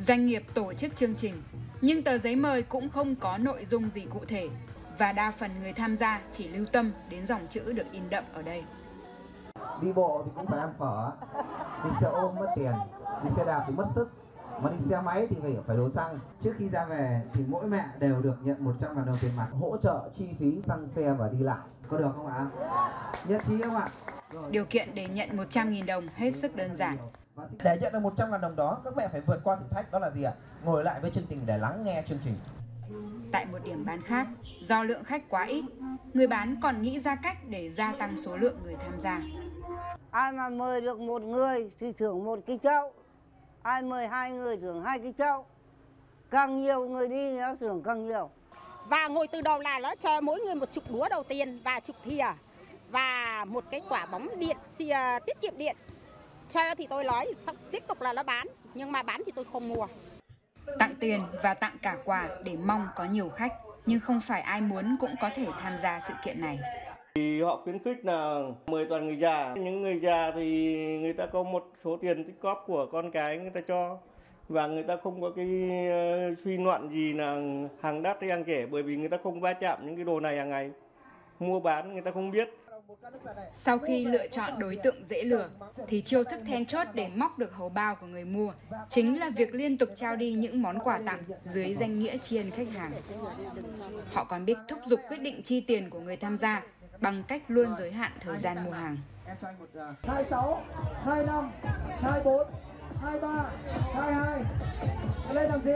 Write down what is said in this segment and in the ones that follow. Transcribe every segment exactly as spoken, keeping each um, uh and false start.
Doanh nghiệp tổ chức chương trình, nhưng tờ giấy mời cũng không có nội dung gì cụ thể và đa phần người tham gia chỉ lưu tâm đến dòng chữ được in đậm ở đây. Đi bộ thì cũng phải ăn phở, đi xe ôm mất tiền, đi xe đạp thì mất sức, mà đi xe máy thì phải phải đổ xăng. Trước khi ra về thì mỗi mẹ đều được nhận một trăm ngàn đồng tiền mặt hỗ trợ chi phí xăng xe và đi lại. Có được không ạ? Nhất trí không ạ? Điều kiện để nhận một trăm nghìn đồng hết sức đơn giản. Để nhận được một trăm ngàn đồng đó, các mẹ phải vượt qua thử thách, đó là gì ạ? Ngồi lại với chương trình để lắng nghe chương trình. Tại một điểm bán khác, do lượng khách quá ít, người bán còn nghĩ ra cách để gia tăng số lượng người tham gia. Ai mà mời được một người thì thưởng một cái chậu, ai mời hai người thưởng hai cái chậu. Càng nhiều người đi nó thưởng càng nhiều. Và ngồi từ đầu là nó cho mỗi người một chục đũa đầu tiên và chục thìa và một cái quả bóng điện tiết kiệm điện. Cho thì tôi nói xong tiếp tục là nó bán, nhưng mà bán thì tôi không mua. Tặng tiền và tặng cả quà để mong có nhiều khách, nhưng không phải ai muốn cũng có thể tham gia sự kiện này. Thì họ khuyến khích là mời toàn người già. Những người già thì người ta có một số tiền tích góp của con cái người ta cho. Và người ta không có cái suy loạn gì là hàng đắt hay hàng rẻ, bởi vì người ta không va chạm những cái đồ này hàng ngày. Mua bán người ta không biết. Sau khi lựa chọn đối tượng dễ lừa, thì chiêu thức then chốt để móc được hầu bao của người mua chính là việc liên tục trao đi những món quà tặng dưới danh nghĩa tri ân khách hàng. Họ còn biết thúc giục quyết định chi tiền của người tham gia bằng cách luôn giới hạn thời gian mua hàng. hai sáu, hai năm, hai bốn, hai ba, hai hai. Lên làm gì?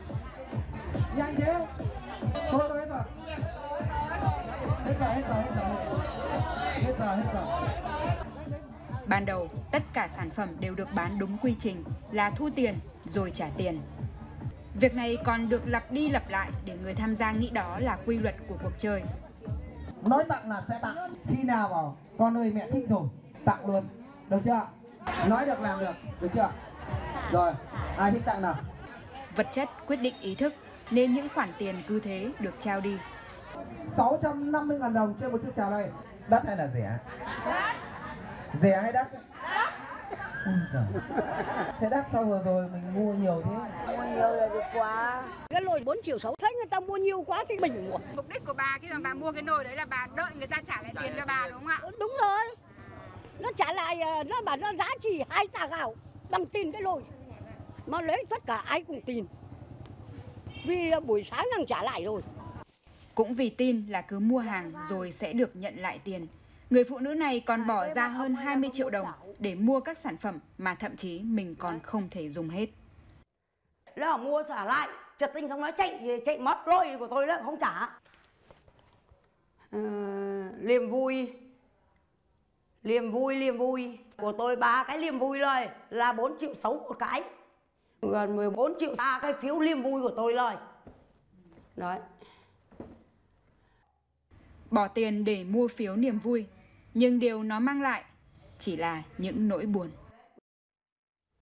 Nhanh thế. Thôi thôi hết rồi. Hết rồi, hết rồi, hết rồi. Hết rồi, hết rồi. Ban đầu, tất cả sản phẩm đều được bán đúng quy trình là thu tiền rồi trả tiền. Việc này còn được lặp đi lặp lại để người tham gia nghĩ đó là quy luật của cuộc chơi. Nói tặng là sẽ tặng, khi nào vào con ơi mẹ thích rồi, tặng luôn, được chưa? Nói được làm được, được chưa? Rồi, ai thích tặng nào? Vật chất quyết định ý thức, nên những khoản tiền cứ thế được trao đi. sáu trăm năm mươi ngàn đồng trên một chiếc chào đây. Đắt hay là rẻ? Rẻ hay đắt? Thế đắt sau vừa rồi mình mua nhiều thế. Mua nhiều là được quá. Cái nồi bốn triệu sáu, thấy người ta mua nhiều quá thì mình mua. Mục đích của bà khi mà bà mua cái nồi đấy là bà đợi người ta trả lại tiền cho bà đúng không ạ? Đúng rồi. Nó trả lại, nó bảo nó giá trị hai tạ gạo bằng tiền cái nồi. Mà lấy tất cả ai cũng tin. Vì buổi sáng đang trả lại rồi. Cũng vì tin là cứ mua hàng rồi sẽ được nhận lại tiền, người phụ nữ này còn bỏ ra hơn hai mươi triệu đồng để mua các sản phẩm mà thậm chí mình còn không thể dùng hết. Nó mua trả lại, trật tinh xong nó chạy chạy mất lôi của tôi đó, không trả. Ừ, liềm vui, liềm vui, liềm vui của tôi ba cái liềm vui rồi là bốn triệu sáu một cái, gần mười bốn triệu ba cái phiếu liềm vui của tôi rồi. Đấy. Bỏ tiền để mua phiếu niềm vui, nhưng điều nó mang lại chỉ là những nỗi buồn.